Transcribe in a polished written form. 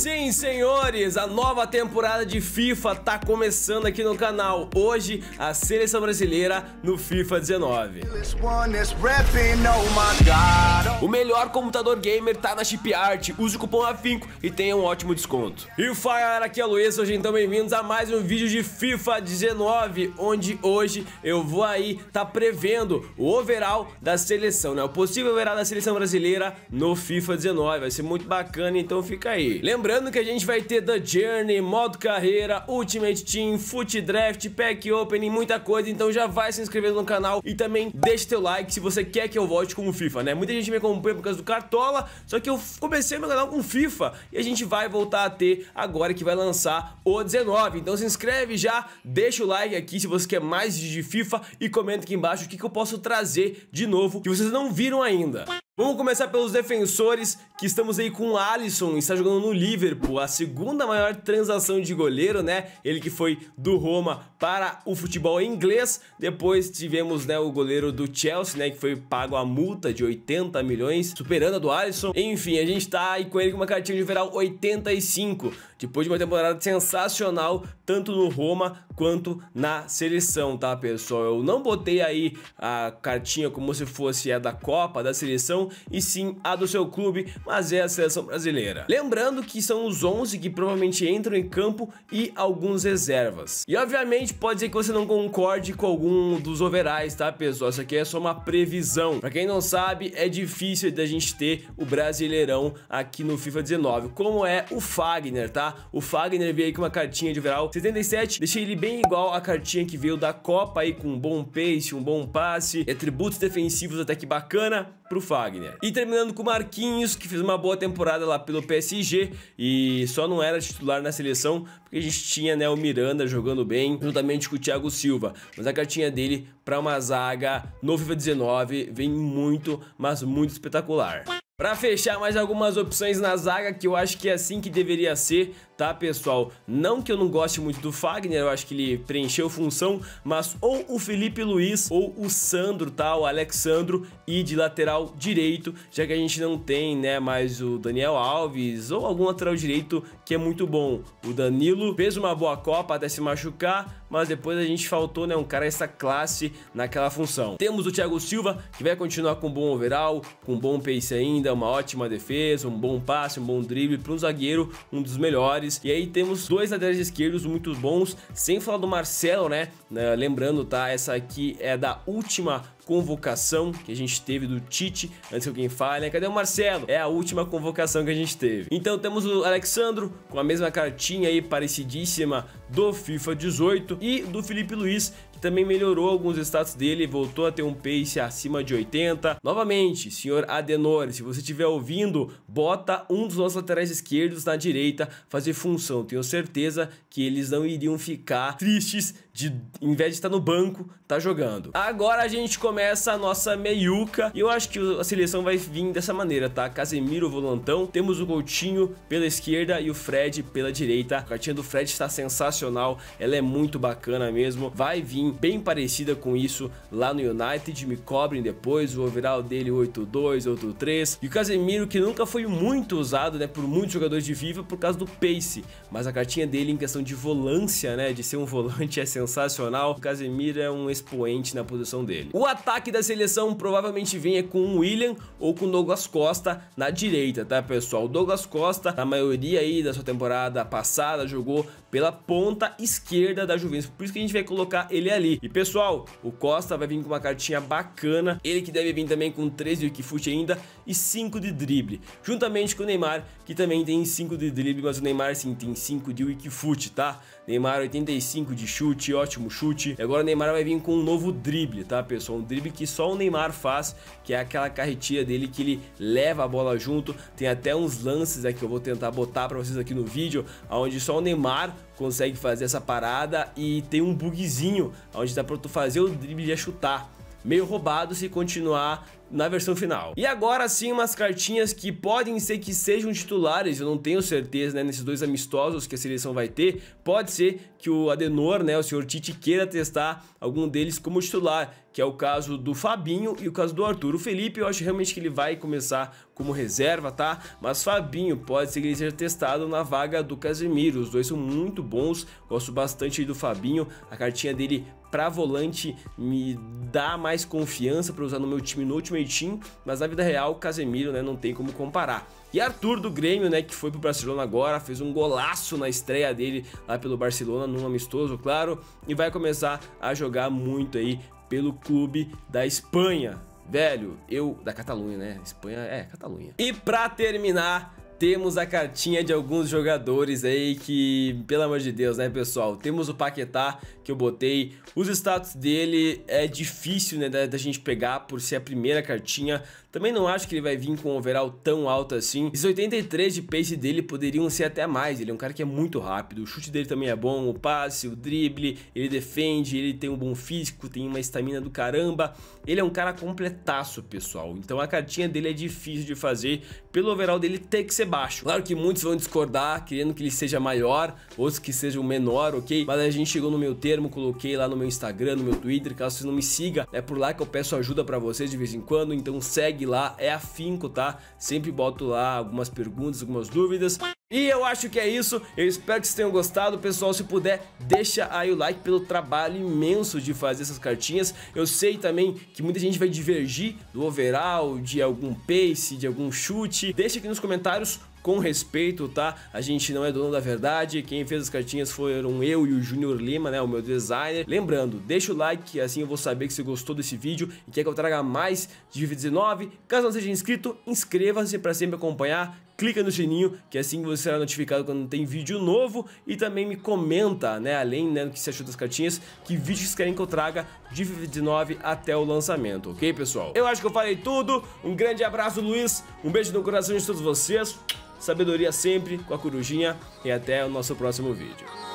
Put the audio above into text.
Sim, senhores, a nova temporada de FIFA tá começando aqui no canal. Hoje, a seleção brasileira no FIFA 19. O melhor computador gamer tá na Chipart. Use o cupom AFINCO e tenha um ótimo desconto. E fala galera, aqui é o Luiz, hoje então bem-vindos a mais um vídeo de FIFA 19, onde hoje eu vou aí tá prevendo o overall da seleção, né? O possível overall da seleção brasileira no FIFA 19. Vai ser muito bacana, então fica aí. Lembrando que a gente vai ter The Journey, modo carreira, Ultimate Team, Foot Draft, Pack Opening, muita coisa, então já vai se inscrevendo no canal e também deixa teu like se você quer que eu volte com o FIFA, né? Muita gente me acompanha por causa do Cartola, só que eu comecei meu canal com FIFA e a gente vai voltar a ter agora que vai lançar o 19, então se inscreve já, deixa o like aqui se você quer mais vídeos de FIFA e comenta aqui embaixo o que eu posso trazer de novo que vocês não viram ainda. Vamos começar pelos defensores, que estamos aí com o Alisson, está jogando no Liverpool, a segunda maior transação de goleiro, né? Ele que foi do Roma para o futebol inglês. Depois tivemos, né, o goleiro do Chelsea, né, que foi pago a multa de 80 milhões, superando a do Alisson. Enfim, a gente tá aí com ele com uma cartinha de overall 85, depois de uma temporada sensacional, tanto no Roma quanto na seleção, tá, pessoal? Eu não botei aí a cartinha como se fosse a da Copa, da seleção, e sim a do seu clube, mas é a seleção brasileira. Lembrando que são os 11 que provavelmente entram em campo e alguns reservas. E obviamente pode ser que você não concorde com algum dos overalls, tá, pessoal? Isso aqui é só uma previsão. Pra quem não sabe, é difícil da gente ter o Brasileirão aqui no FIFA 19, como é o Fagner, tá? O Fagner veio aí com uma cartinha de overall 77, deixei ele bem igual a cartinha que veio da Copa aí, com um bom pace, um bom passe, atributos defensivos até que bacana pro Fagner. E terminando com o Marquinhos, que fez uma boa temporada lá pelo PSG e só não era titular na seleção porque a gente tinha, né, o Miranda jogando bem juntamente com o Thiago Silva, mas a cartinha dele para uma zaga no FIFA 19 vem muito, mas muito espetacular. Pra fechar, mais algumas opções na zaga que eu acho que é assim que deveria ser, tá, pessoal? Não que eu não goste muito do Fagner, eu acho que ele preencheu função, mas ou o Felipe Luiz ou o Sandro, tá? O Alexandro, e de lateral direito, já que a gente não tem, né, mais o Daniel Alves ou algum lateral direito que é muito bom. O Danilo fez uma boa Copa até se machucar, mas depois a gente faltou, né, um cara dessa classe naquela função. Temos o Thiago Silva, que vai continuar com um bom overall, com um bom pace ainda, uma ótima defesa, um bom passe, um bom drible para um zagueiro, um dos melhores. E aí temos dois laterais esquerdos muito bons, sem falar do Marcelo, né? Lembrando, tá? Essa aqui é da última convocação que a gente teve do Tite, antes que alguém fale, né? Cadê o Marcelo? É a última convocação que a gente teve. Então temos o Alexandro com a mesma cartinha aí, parecidíssima do FIFA 18, e do Felipe Luiz, que também melhorou alguns status dele, voltou a ter um pace acima de 80. Novamente, senhor Adenor, se você estiver ouvindo, bota um dos nossos laterais esquerdos na direita fazer função. Tenho certeza que eles não iriam ficar tristes de, em vez de estar no banco, tá jogando. Agora a gente começa a nossa meiuca e eu acho que a seleção vai vir dessa maneira, tá? Casemiro, volantão, temos o Coutinho pela esquerda e o Fred pela direita. A cartinha do Fred está sensacional, ela é muito bacana mesmo, vai vir bem parecida com isso lá no United, me cobrem depois, o overall dele 8-2, 8-3, e o Casemiro, que nunca foi muito usado, né, por muitos jogadores de FIFA por causa do pace, mas a cartinha dele em questão de volância, né, de ser um volante é sensacional. O Casemiro é um expoente na posição dele. O ataque da seleção provavelmente venha com o William ou com o Douglas Costa na direita, tá, pessoal? O Douglas Costa, na maioria aí da sua temporada passada, jogou pela ponta esquerda da Juventus, por isso que a gente vai colocar ele ali. E pessoal, o Costa vai vir com uma cartinha bacana, ele que deve vir também com 13 de Wikifut ainda e 5 de drible, juntamente com o Neymar, que também tem 5 de drible, mas o Neymar sim tem 5 de Wikifut, tá? Neymar 85 de chute, ótimo chute. E agora o Neymar vai vir com um novo drible, tá, pessoal? Um drible que só o Neymar faz, que é aquela carretilha dele que ele leva a bola junto. Tem até uns lances aqui que eu vou tentar botar pra vocês aqui no vídeo, onde só o Neymar consegue fazer essa parada e tem um bugzinho onde dá pra tu fazer o drible e já chutar. Meio roubado se continuar na versão final. E agora sim, umas cartinhas que podem ser que sejam titulares, eu não tenho certeza, né, nesses dois amistosos que a seleção vai ter. Pode ser que o Adenor, né, o senhor Tite, queira testar algum deles como titular, que é o caso do Fabinho e o caso do Arthur. O Felipe eu acho realmente que ele vai começar como reserva, tá? Mas Fabinho pode ser que ele seja testado na vaga do Casemiro. Os dois são muito bons, gosto bastante do Fabinho, a cartinha dele pra volante me dá mais confiança para usar no meu time no Ultimate Team, mas na vida real o Casemiro, né, não tem como comparar. E Arthur do Grêmio, né, que foi pro Barcelona agora, fez um golaço na estreia dele lá pelo Barcelona, num amistoso, claro, e vai começar a jogar muito aí pelo clube da Espanha. Velho, da Catalunha, né? Espanha é Catalunha. E pra terminar, temos a cartinha de alguns jogadores aí que, pelo amor de Deus, né, pessoal? Temos o Paquetá, que eu botei. Os status dele é difícil, né, da gente pegar por ser a primeira cartinha. Também não acho que ele vai vir com um overall tão alto assim. Esses 83 de pace dele poderiam ser até mais. Ele é um cara que é muito rápido. O chute dele também é bom, o passe, o drible, ele defende, ele tem um bom físico, tem uma estamina do caramba. Ele é um cara completaço, pessoal. Então a cartinha dele é difícil de fazer. Pelo overall dele tem que ser baixo. Claro que muitos vão discordar, querendo que ele seja maior, outros que sejam menor, ok? Mas a gente chegou no meu termo, coloquei lá no meu Instagram, no meu Twitter, caso você não me siga, é por lá que eu peço ajuda pra vocês de vez em quando, então segue lá, é afinco, tá? Sempre boto lá algumas perguntas, algumas dúvidas. E eu acho que é isso, eu espero que vocês tenham gostado, pessoal. Se puder, deixa aí o like pelo trabalho imenso de fazer essas cartinhas. Eu sei também que muita gente vai divergir do overall, de algum pace, de algum chute. Deixa aqui nos comentários com respeito, tá? A gente não é dono da verdade, quem fez as cartinhas foram eu e o Júnior Lima, né, o meu designer. Lembrando, deixa o like, assim eu vou saber que você gostou desse vídeo e quer que eu traga mais de FIFA 19. Caso não seja inscrito, inscreva-se para sempre acompanhar. Clica no sininho, que assim você será notificado quando tem vídeo novo. E também me comenta, né, além, né, do que você achou das cartinhas, que vídeos vocês querem que eu traga de FIFA 19 até o lançamento, ok, pessoal? Eu acho que eu falei tudo. Um grande abraço, Luiz. Um beijo no coração de todos vocês. Sabedoria sempre com a Corujinha. E até o nosso próximo vídeo.